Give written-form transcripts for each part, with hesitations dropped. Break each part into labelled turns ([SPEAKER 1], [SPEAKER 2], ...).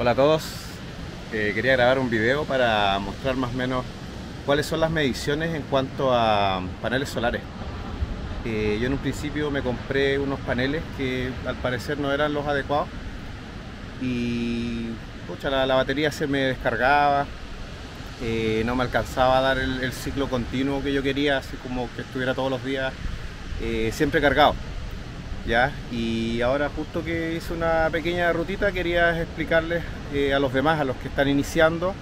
[SPEAKER 1] Hola a todos, quería grabar un video para mostrar más o menos cuáles son las mediciones en cuanto a paneles solares. Yo en un principio me compré unos paneles que al parecer no eran los adecuados y pucha, la batería se me descargaba, no me alcanzaba a dar el ciclo continuo que yo quería, así como que estuviera todos los días siempre cargado. ¿Ya? Y ahora, justo que hice una pequeña rutita, quería explicarles a los demás, a los que están iniciando,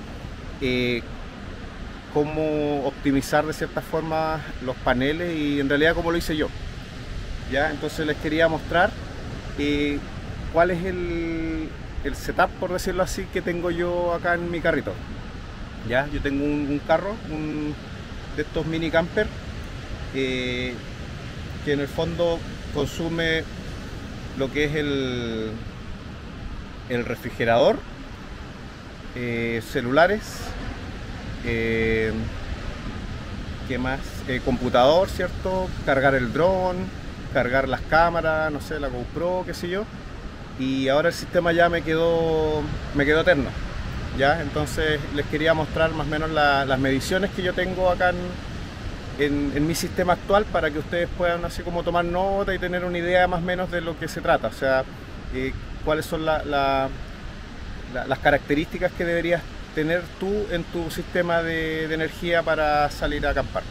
[SPEAKER 1] cómo optimizar de cierta forma los paneles y en realidad cómo lo hice yo. ¿Ya? Entonces les quería mostrar cuál es el setup, por decirlo así, que tengo yo acá en mi carrito. ¿Ya? Yo tengo un carro, de estos mini camper, que en el fondo consume lo que es el refrigerador, celulares, ¿qué más? Computador, ¿cierto? Cargar el dron, cargar las cámaras, no sé, la GoPro, qué sé yo. Y ahora el sistema ya me quedó eterno, ¿ya? Entonces les quería mostrar más o menos las mediciones que yo tengo acá en mi sistema actual, para que ustedes puedan así como tomar nota y tener una idea más o menos de lo que se trata, o sea, cuáles son las características que deberías tener tú en tu sistema de energía para salir a acampar.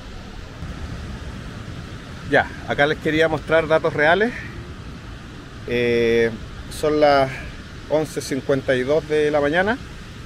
[SPEAKER 1] Ya, acá les quería mostrar datos reales. Son las 11:52 de la mañana.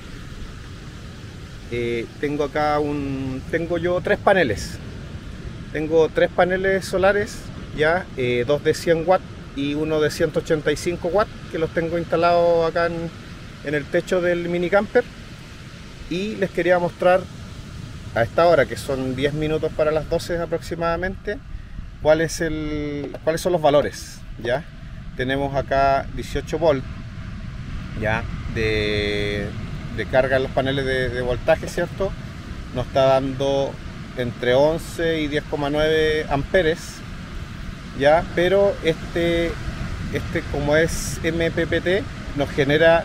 [SPEAKER 1] Tengo acá tengo yo tres paneles. Tengo tres paneles solares, ya, dos de 100 watts y uno de 185 watts, que los tengo instalados acá en el techo del mini camper. Y les quería mostrar a esta hora, que son 10 minutos para las 12 aproximadamente, cuáles son los valores. Ya tenemos acá 18 volts, ya, de carga en los paneles de voltaje, ¿cierto? Nos está dando entre 11 y 10,9 amperes, ya, pero este como es MPPT nos genera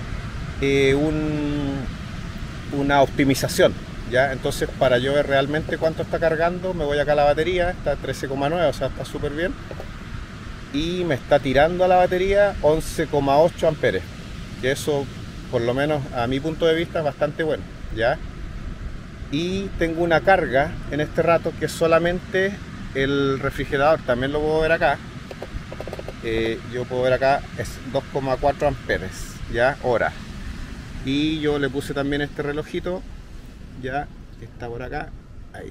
[SPEAKER 1] una optimización, ya. Entonces, para yo ver realmente cuánto está cargando, me voy acá a la batería, está a 13,9, o sea, está súper bien, y me está tirando a la batería 11,8 amperes, que eso, por lo menos a mi punto de vista, es bastante bueno, ¿ya? Y tengo una carga en este rato que es solamente el refrigerador, también lo puedo ver acá. Yo puedo ver acá, es 2,4 amperes, ¿ya? Hora. Y yo le puse también este relojito, ya, que está por acá, ahí.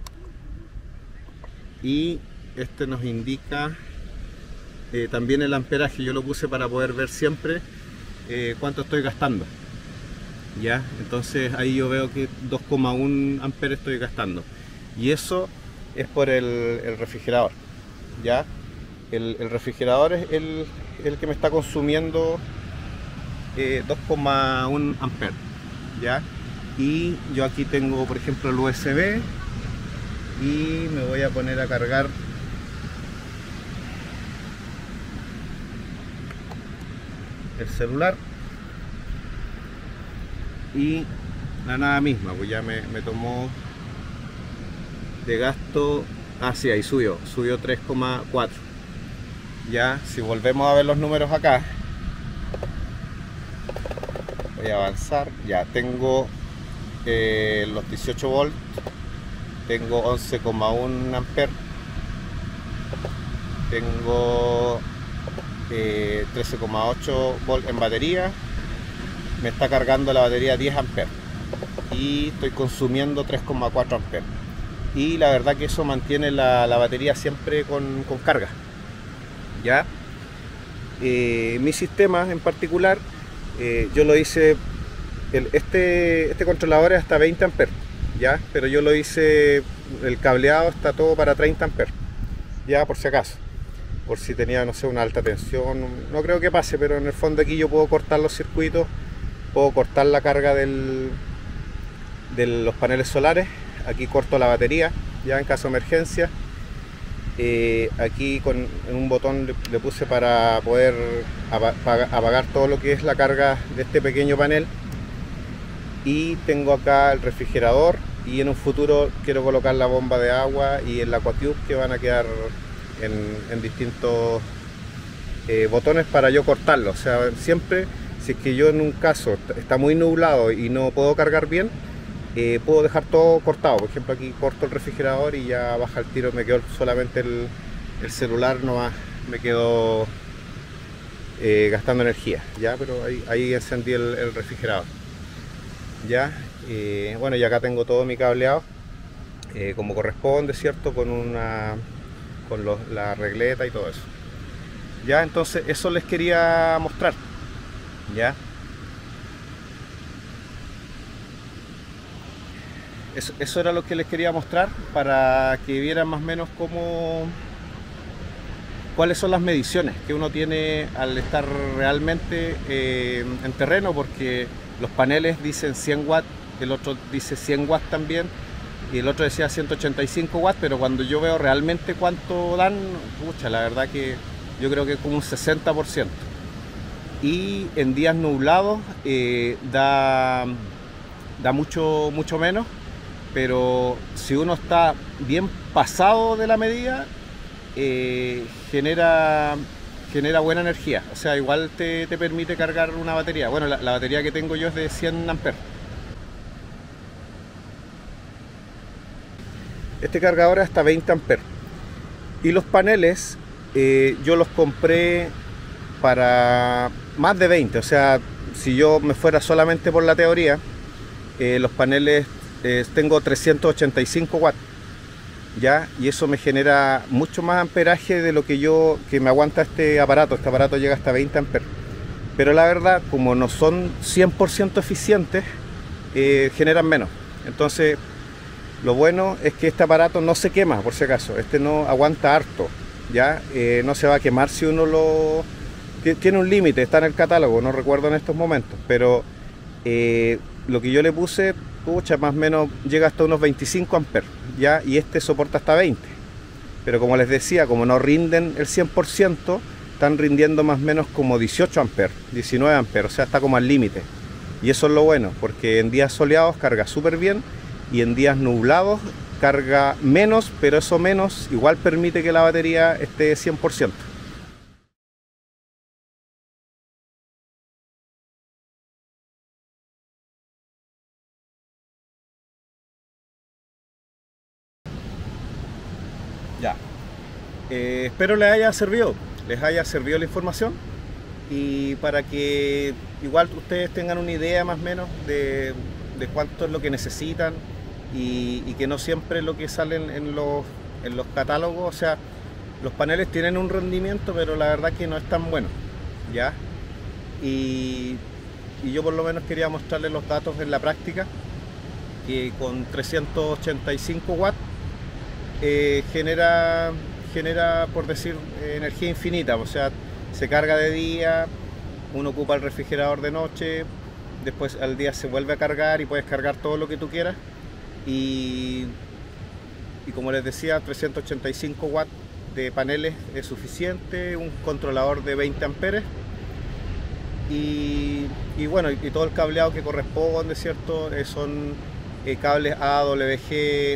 [SPEAKER 1] Y este nos indica también el amperaje. Yo lo puse para poder ver siempre cuánto estoy gastando, ya. Entonces ahí yo veo que 2,1 amperes estoy gastando, y eso es por el refrigerador, ya. El refrigerador es el que me está consumiendo 2,1 amperes, ya. Y yo aquí tengo, por ejemplo, el USB, y me voy a poner a cargar el celular, y la nada misma, pues ya me tomó de gasto. Sí, ahí subió 3,4. Ya, si volvemos a ver los números acá, voy a avanzar. Ya tengo los 18 volts, tengo 11,1 amperes, tengo 13,8 volts en batería. Me está cargando la batería 10 amperes y estoy consumiendo 3,4 amperes. Y la verdad que eso mantiene la batería siempre con carga, ¿ya? Mi sistema en particular, yo lo hice, este controlador es hasta 20 amperes, ¿ya? Pero yo lo hice, el cableado está todo para 30 amperes, ya, por si acaso. Por si tenía, no sé, una alta tensión, no creo que pase, pero en el fondo aquí yo puedo cortar los circuitos, puedo cortar la carga de los paneles solares. Aquí corto la batería, ya, en caso de emergencia. Aquí en un botón le puse para poder apagar todo lo que es la carga de este pequeño panel. Y tengo acá el refrigerador, y en un futuro quiero colocar la bomba de agua y el aquacube, que van a quedar en distintos botones para yo cortarlo. O sea, siempre, si es que yo en un caso está muy nublado y no puedo cargar bien, puedo dejar todo cortado. Por ejemplo, aquí corto el refrigerador y ya baja el tiro, me quedo solamente el celular, nomás me quedo gastando energía, ya. Pero ahí encendí el refrigerador, ya. Bueno, y acá tengo todo mi cableado como corresponde, ¿cierto? Con la regleta y todo eso, ya. Entonces eso les quería mostrar, ya. Eso era lo que les quería mostrar, para que vieran más o menos cuáles son las mediciones que uno tiene al estar realmente en terreno, porque los paneles dicen 100 watts, el otro dice 100 watts también, y el otro decía 185 watts, pero cuando yo veo realmente cuánto dan, pucha, la verdad que yo creo que es como un 60%. Y en días nublados da mucho menos, pero si uno está bien pasado de la medida, genera buena energía. O sea, igual te permite cargar una batería. Bueno, la batería que tengo yo es de 100 amperes. Este cargador es hasta 20 amperes. Y los paneles yo los compré para más de 20. O sea, si yo me fuera solamente por la teoría, los paneles tengo 385 watts, ya, y eso me genera mucho más amperaje de lo que me aguanta este aparato. Este aparato llega hasta 20 amperes, pero la verdad, como no son 100% eficientes, generan menos. Entonces, lo bueno es que este aparato no se quema, por si acaso. Este no aguanta harto, ya. No se va a quemar si uno tiene un límite, está en el catálogo, no recuerdo en estos momentos, pero lo que yo le puse, pucha, más o menos llega hasta unos 25 amperes, ya, y este soporta hasta 20. Pero como les decía, como no rinden el 100%, están rindiendo más o menos como 18 amperes, 19 amperes, o sea, está como al límite. Y eso es lo bueno, porque en días soleados carga súper bien, y en días nublados carga menos, pero eso menos igual permite que la batería esté 100%. Ya. Espero les haya servido la información, y para que igual ustedes tengan una idea más o menos de cuánto es lo que necesitan, y que no siempre lo que sale en los catálogos. O sea, los paneles tienen un rendimiento, pero la verdad que no es tan bueno, ¿ya? Y yo por lo menos quería mostrarles los datos en la práctica, que con 385 watts genera, por decir, energía infinita. O sea, se carga de día, uno ocupa el refrigerador de noche, después al día se vuelve a cargar y puedes cargar todo lo que tú quieras. Y como les decía, 385 watts de paneles es suficiente, un controlador de 20 amperes, y bueno, y todo el cableado que corresponde, ¿cierto? Son cables AWG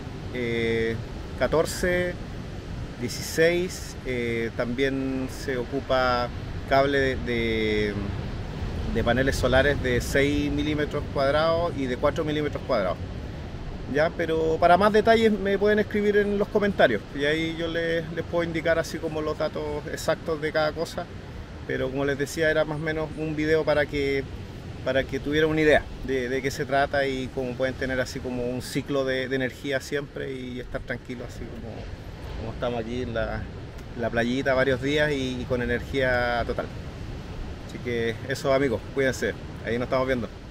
[SPEAKER 1] 14, 16, también se ocupa cable de paneles solares de 6 milímetros cuadrados y de 4 milímetros cuadrados, ya. Pero para más detalles me pueden escribir en los comentarios, y ahí yo les puedo indicar así como los datos exactos de cada cosa. Pero como les decía, era más o menos un video para que tuvieran una idea de qué se trata, y cómo pueden tener así como un ciclo de energía siempre, y estar tranquilos así como estamos aquí en la playita varios días y con energía total. Así que eso, amigos, cuídense, ahí nos estamos viendo.